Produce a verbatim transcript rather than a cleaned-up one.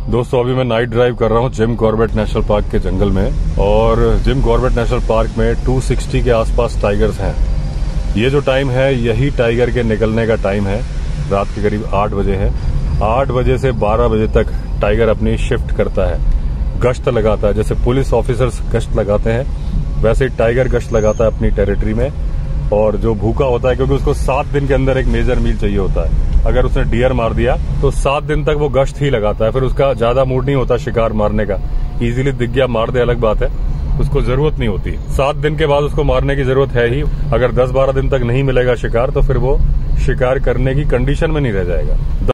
दोस्तों अभी मैं नाइट ड्राइव कर रहा हूँ जिम कॉर्बेट नेशनल पार्क के जंगल में, और जिम कॉर्बेट नेशनल पार्क में दो सौ साठ के आसपास टाइगर्स हैं। ये जो टाइम है यही टाइगर के निकलने का टाइम है। रात के करीब आठ बजे है। आठ बजे से बारह बजे तक टाइगर अपनी शिफ्ट करता है, गश्त लगाता है। जैसे पुलिस ऑफिसर्स गश्त लगाते हैं वैसे ही टाइगर गश्त लगाता है अपनी टेरिटरी में। और जो भूखा होता है, क्योंकि उसको सात दिन के अंदर एक मेजर मील चाहिए होता है, अगर उसने डियर मार दिया तो सात दिन तक वो गश्त ही लगाता है। फिर उसका ज्यादा मूड नहीं होता शिकार मारने का। इजीली दिख गया मार दे अलग बात है, उसको जरूरत नहीं होती। सात दिन के बाद उसको मारने की जरूरत है ही। अगर दस बारह दिन तक नहीं मिलेगा शिकार तो फिर वो शिकार करने की कंडीशन में नहीं रह जाएगा।